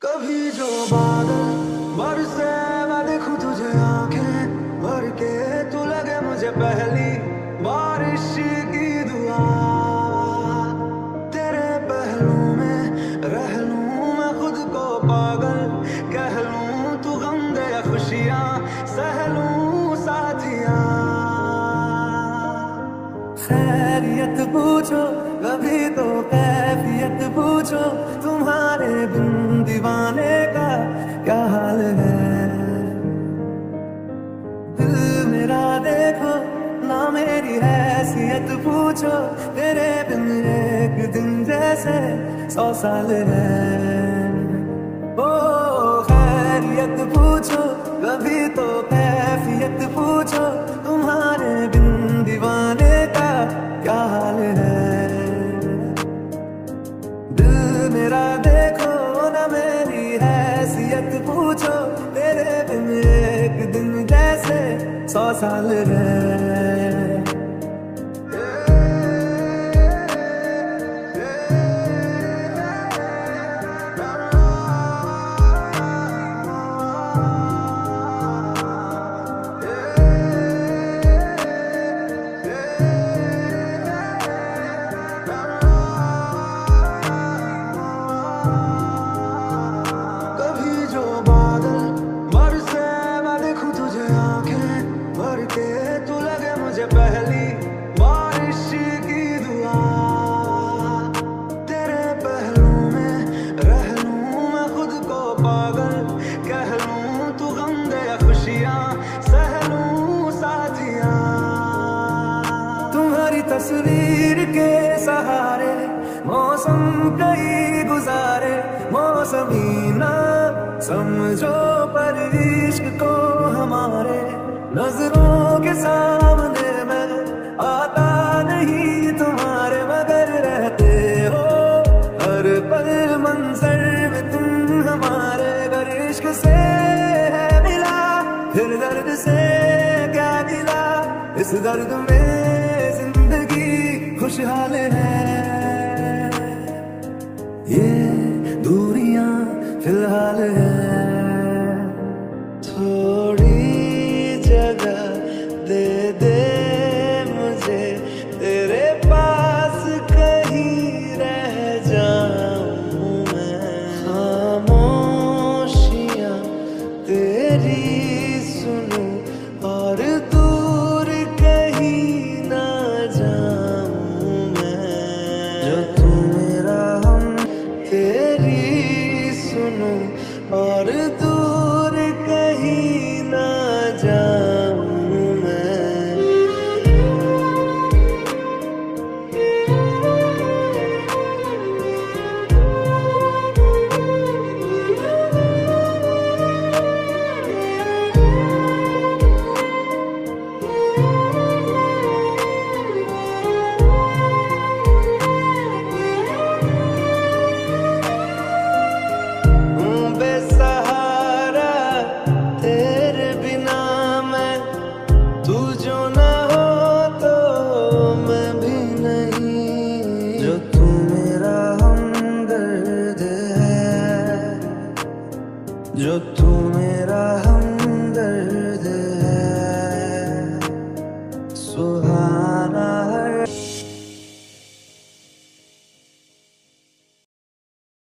कभी जो बादल बरसे मैं देखूं तुझे आंखें भर के, तू लगे मुझे पहली बारिश की दुआ। तेरे पहलू में रह लूं मैं खुद को पागल कह लूं, तू गम दे या खुशियां सह लूं साथिया। खैरियत पूछो कभी तो कैफियत पूछो, तुम्हारे बिन दीवाने का क्या हाल है। दिल मेरा देखो ना मेरी हैसियत पूछो, तेरे बिन एक दिन जैसे 100 साल है। ओ खैरियत पूछो कभी तो कैफियत पूछो, तुम्हारे बिन दीवाने का क्या हाल है। दिल मेरा देखो ना मेरी हैसियत पूछो, तेरे बिन एक दिन जैसे 100 साल है। तू लगे मुझे पहली बारिश की दुआ। तेरे पहलू में रह लूं मैं खुद को पागल कह लूं, तू गम दे या खुशियां सह लूं साथिया। तुम्हारी तस्वीर के सहारे मौसम कई गुजारे, मौसमी ना समझो पर इश्क को हमारे। नजरों के सामने मैं आता नहीं तुम्हारे, मगर रहते हो हर पल मंजर में तुम हमारे। अगर इश्क से है मिला फिर दर्द से क्या मिला, इस दर्द में जिंदगी खुशहाल है। ये दूरियां फिलहाल है। जगह दे दे मुझे तेरे पास, कहीं रह जाऊं मैं। खामोशियां तेरी सुनूं और दूर कहीं ना जाऊं मैं। जो तू मेरा हम तेरी सुनूं और दूर कहीं ना जाऊं मैं। बेसहारा तेरे बिना मैं, तू जो ना हो तो मैं भी नहीं। जो तू मेरा हमदर्द है, जो तू